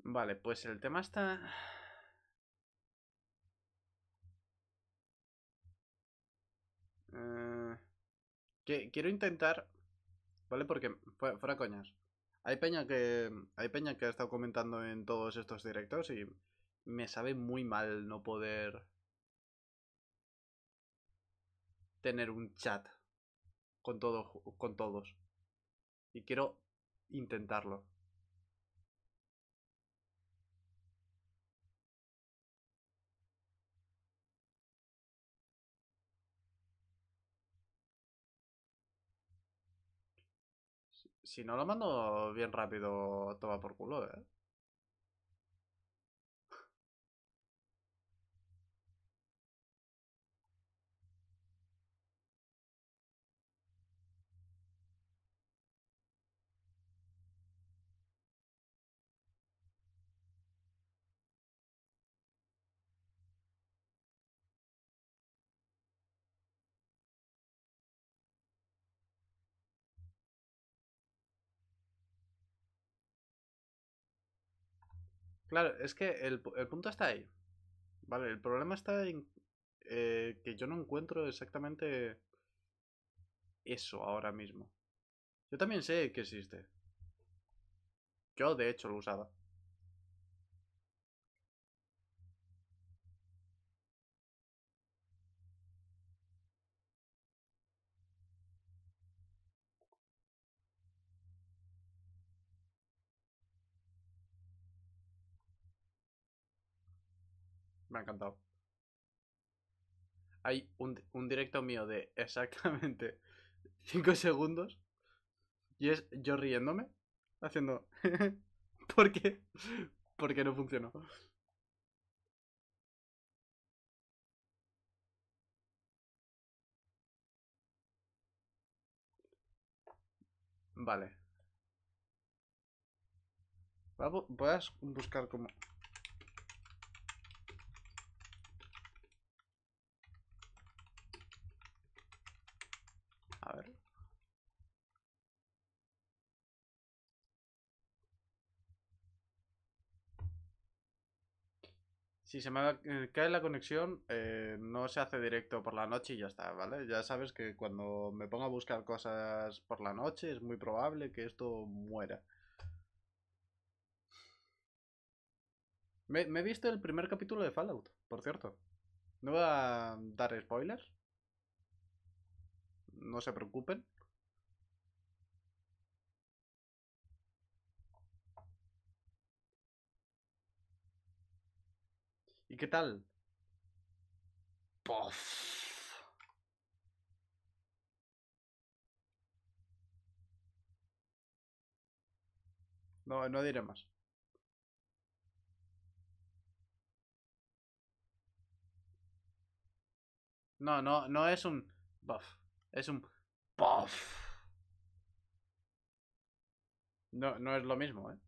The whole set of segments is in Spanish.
Vale, pues el tema está... eh, quiero intentar, ¿vale? Porque, fuera coñas, hay peña que ha estado comentando en todos estos directos y me sabe muy mal no poder tener un chat con todos. Y quiero intentarlo. Si no lo mando bien rápido, toma por culo, ¿eh? Claro, es que el punto está ahí. Vale, el problema está en que yo no encuentro exactamente eso ahora mismo. Yo también sé que existe. Yo, de hecho, lo usaba. Me ha encantado. Hay un directo mío de exactamente 5 segundos y es yo riéndome, haciendo... ¿Por qué? Porque no funcionó. Vale. Voy a buscar como... A ver. Si se me cae la conexión, no se hace directo por la noche y ya está, ¿vale? Ya sabes que cuando me pongo a buscar cosas por la noche es muy probable que esto muera. Me he visto el primer capítulo de Fallout, por cierto. No voy a dar spoilers, no se preocupen. ¿Y qué tal? Pof. No, no diré más. No, no, no es un buff. Es un puff. No, no es lo mismo, ¿eh?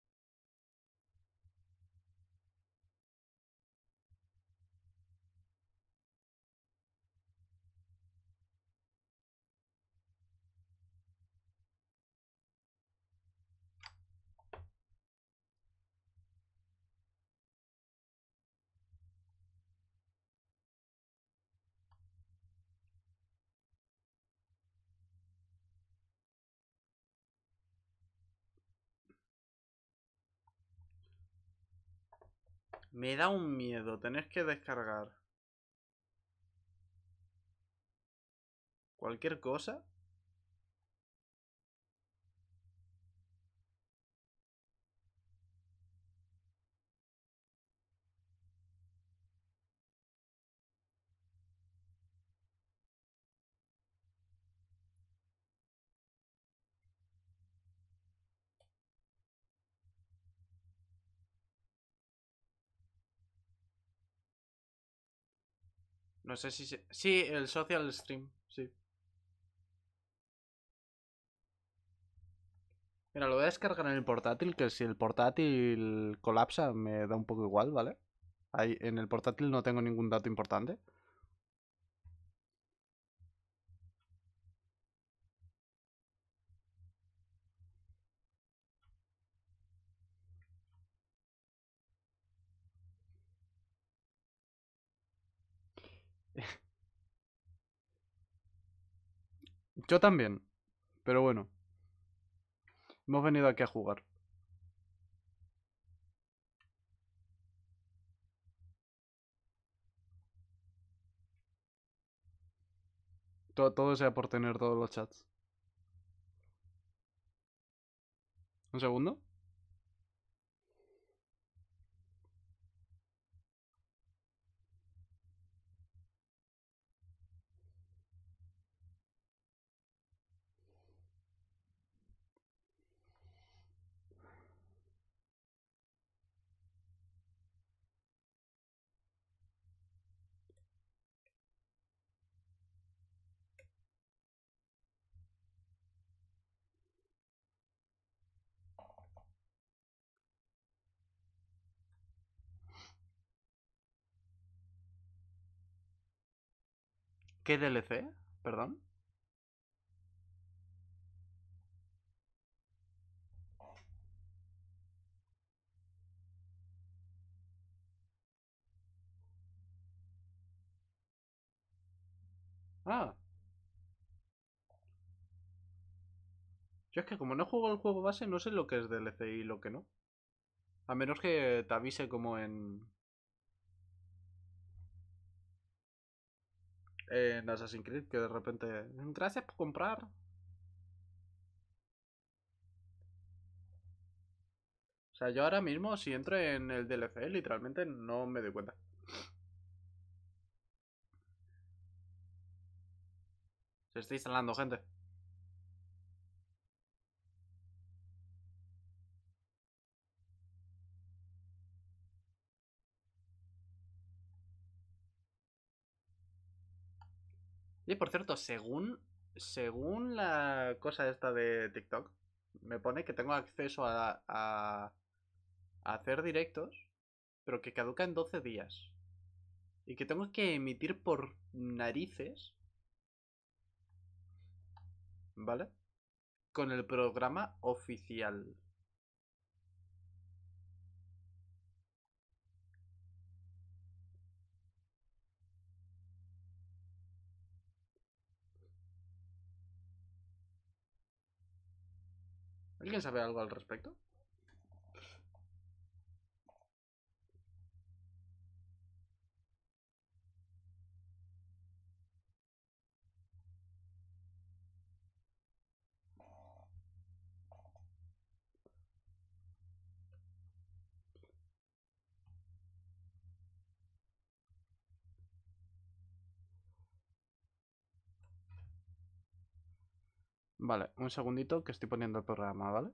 Me da un miedo tener que descargar cualquier cosa. No sé si... Sí, el social stream, sí. Mira, lo voy a descargar en el portátil, que si el portátil colapsa me da un poco igual, ¿vale? Ahí, en el portátil no tengo ningún dato importante. Yo también, pero bueno, hemos venido aquí a jugar. Todo sea por tener todos los chats. ¿Un segundo? ¿Qué DLC? Perdón. Ah, yo es que como no juego el juego base, no sé lo que es DLC y lo que no. A menos que te avise como en Assassin's Creed, que de repente... Gracias por comprar. O sea, yo ahora mismo, si entro en el DLC, literalmente no me doy cuenta. Se está instalando gente. Y por cierto, según la cosa esta de TikTok, me pone que tengo acceso a hacer directos, pero que caduca en 12 días. Y que tengo que emitir por narices, ¿vale? Con el programa oficial. ¿Alguien sabe algo al respecto? Vale, un segundito que estoy poniendo el programa, ¿vale?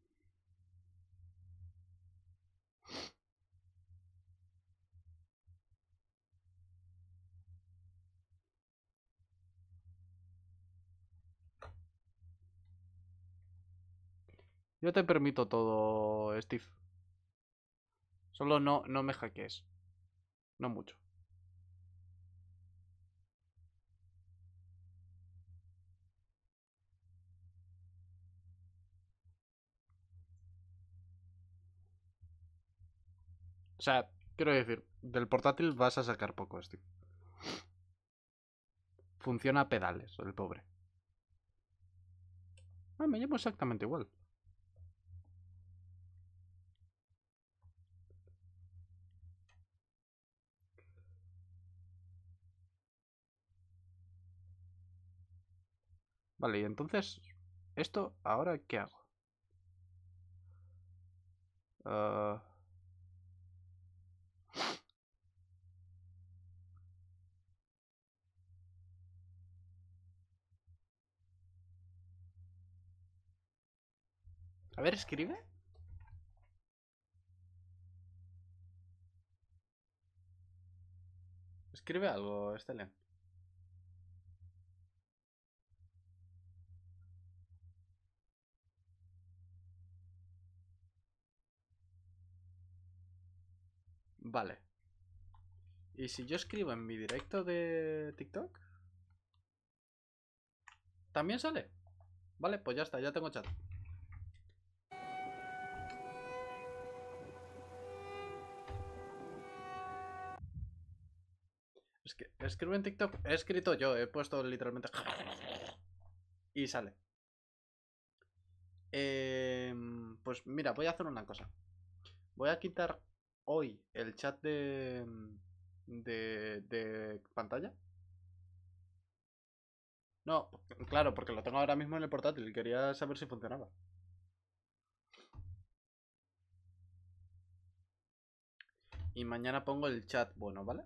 Yo te permito todo, Steve. Solo no me hackees. No mucho. O sea, quiero decir, del portátil vas a sacar poco, Steve. Funciona a pedales, el pobre. Ah, me llamo exactamente igual. Vale, y entonces, ¿esto ahora qué hago? Ah, a ver, escribe. Escribe algo, Stelen. Vale. ¿Y si yo escribo en mi directo de TikTok? ¿También sale? Vale, pues ya está, ya tengo chat. escribo en TikTok. He escrito yo, he puesto literalmente. Y sale. Pues mira, voy a hacer una cosa. Voy a quitar hoy el chat de pantalla. No, claro, porque lo tengo ahora mismo en el portátil y quería saber si funcionaba. Y mañana pongo el chat bueno, ¿vale?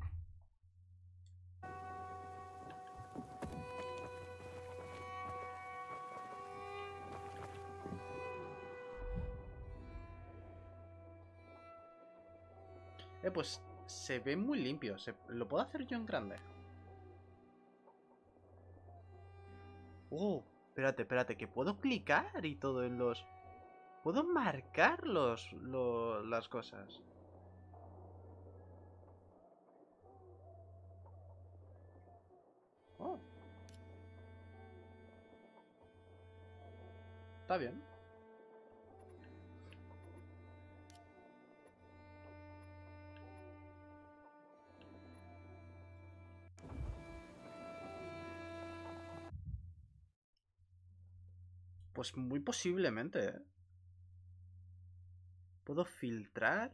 Pues se ve muy limpio. ¿Lo puedo hacer yo en grande? Espérate, que puedo clicar y todo en los... Puedo marcar las cosas. Oh, está bien. Pues muy posiblemente, ¿eh? ¿Puedo filtrar?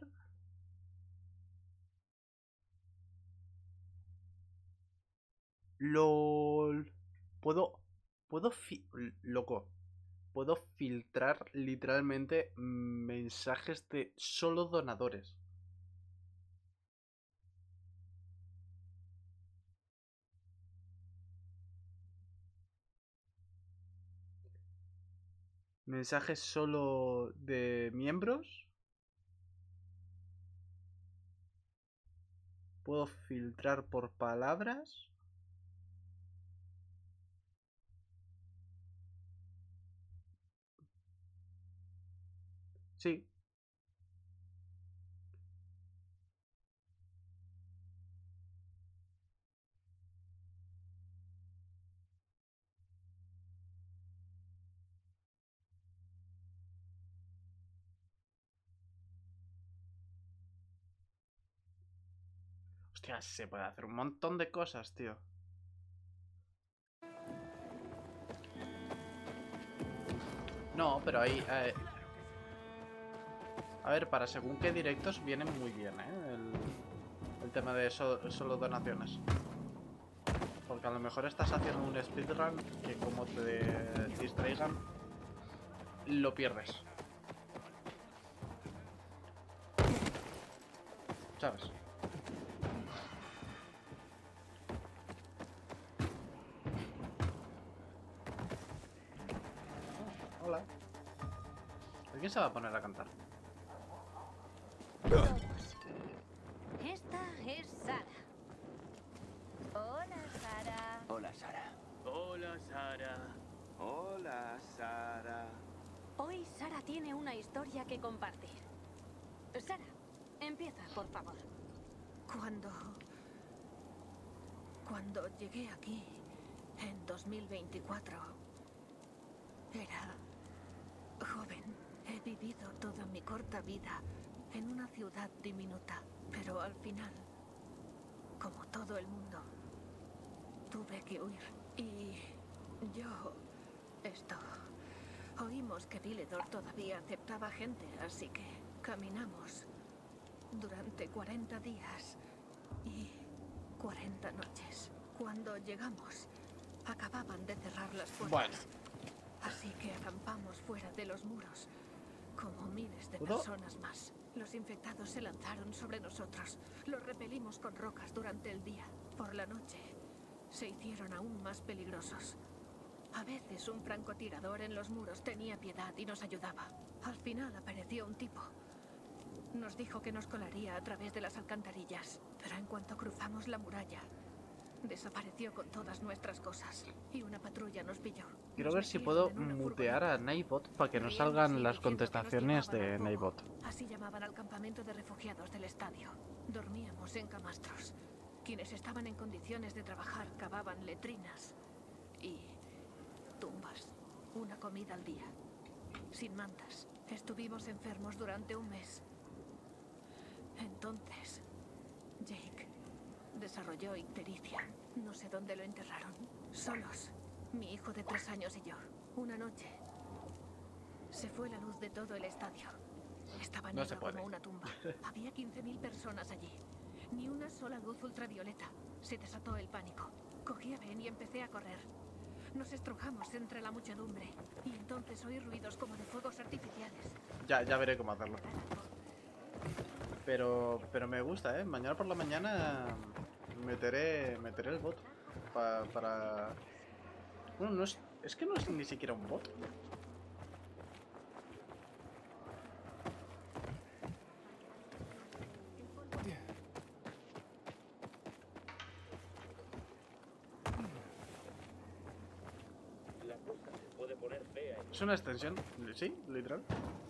LOL. Puedo... Loco. Puedo filtrar literalmente mensajes de solo donadores. Mensajes solo de miembros. Puedo filtrar por palabras. Sí. Hostia, se puede hacer un montón de cosas, tío. No, pero ahí... a ver, para según qué directos vienen muy bien, ¿eh? El tema de solo donaciones. Porque a lo mejor estás haciendo un speedrun que como te distraigan, lo pierdes. ¿Sabes? Hola. ¿Quién se va a poner a cantar? Todos. Esta es Sara. Hola, Sara. Hola, Sara. Hola, Sara. Hola, Sara. Hoy Sara tiene una historia que compartir. Sara, empieza, por favor. Cuando llegué aquí en 2024, era joven. He vivido toda mi corta vida en una ciudad diminuta, pero al final, como todo el mundo, tuve que huir. Y oímos que Villedor todavía aceptaba gente, así que caminamos durante 40 días y 40 noches. Cuando llegamos, acababan de cerrar las puertas. Bueno. Así que acampamos fuera de los muros, como miles de ¿Puedo? personas más. Los infectados se lanzaron sobre nosotros. Los repelimos con rocas durante el día. Por la noche, se hicieron aún más peligrosos. A veces un francotirador en los muros tenía piedad y nos ayudaba. Al final apareció un tipo. Nos dijo que nos colaría a través de las alcantarillas, pero en cuanto cruzamos la muralla, desapareció con todas nuestras cosas y una patrulla nos pilló. Quiero Nos ver si metieron puedo en una mutear a furgoneta, Nightbot para que no riéndose salgan y las diciendo que nos contestaciones llevaban de al Nightbot. Pogo. Así llamaban al campamento de refugiados del estadio. Dormíamos en camastros. Quienes estaban en condiciones de trabajar cavaban letrinas y tumbas. Una comida al día. Sin mantas. Estuvimos enfermos durante un mes. Entonces, Jake desarrolló ictericia. No sé dónde lo enterraron. Solos. Mi hijo de 3 años y yo. Una noche. Se fue la luz de todo el estadio. Estaba No se negro puede. como una tumba. Había 15.000 personas allí. Ni una sola luz ultravioleta. Se desató el pánico. Cogí a Ben y empecé a correr. Nos estrujamos entre la muchedumbre. Y entonces oí ruidos como de fuegos artificiales. Ya veré cómo hacerlo. Pero me gusta, ¿eh? Mañana por la mañana meteré el bot. Para... Bueno, no es que no es ni siquiera un bot. Es una extensión, sí, literal.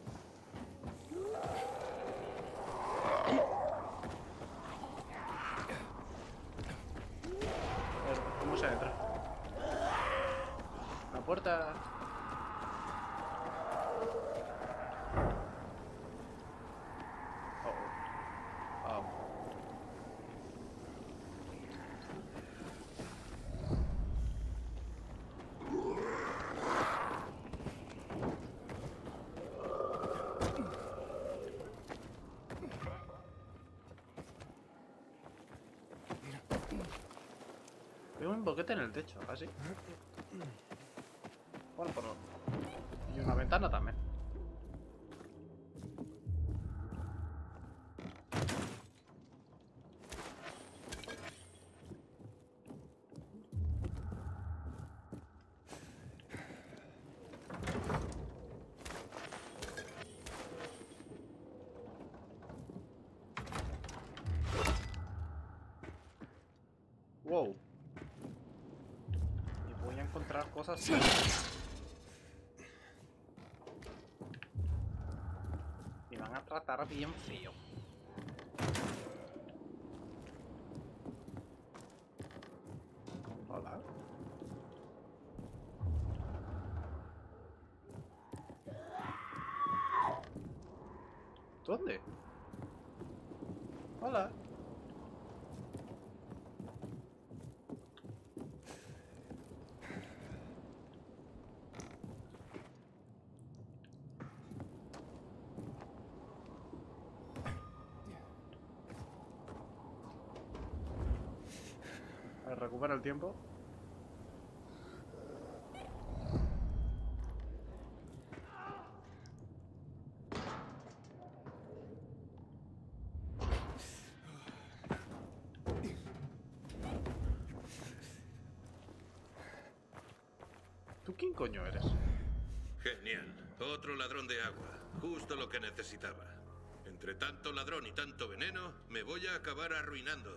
A ver, ¿cómo se entra? La puerta. Oh. Oh. Veo un boquete en el techo, así. Bueno, por... Y una ventana también. Wow. Y voy a encontrar cosas. Y van a tratar bien frío. Hola. ¿Dónde? Hola. A ver, recupera el tiempo. ¿Tú quién coño eres? Genial. Otro ladrón de agua. Justo lo que necesitaba. Entre tanto ladrón y tanto veneno, me voy a acabar arruinando.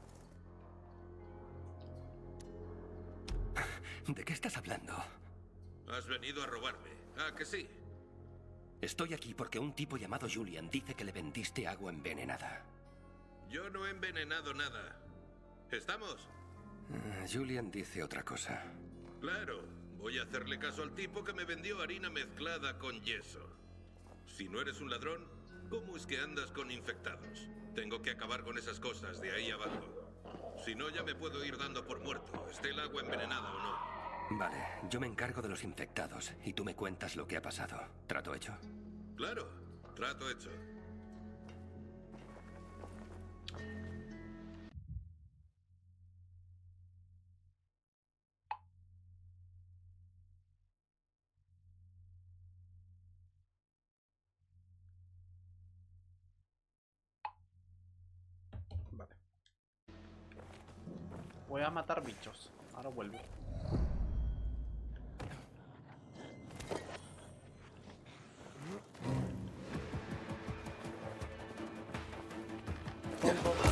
¿De qué estás hablando? Has venido a robarme. ¿Ah, que sí? Estoy aquí porque un tipo llamado Julian dice que le vendiste agua envenenada. Yo no he envenenado nada. ¿Estamos? Julian dice otra cosa. Claro. Voy a hacerle caso al tipo que me vendió harina mezclada con yeso. Si no eres un ladrón, ¿cómo es que andas con infectados? Tengo que acabar con esas cosas de ahí abajo. Si no, ya me puedo ir dando por muerto, esté el agua envenenada o no. Vale, yo me encargo de los infectados y tú me cuentas lo que ha pasado. ¿Trato hecho? Claro, trato hecho. Vale. Voy a matar bichos. Ahora vuelvo. Pom, pom.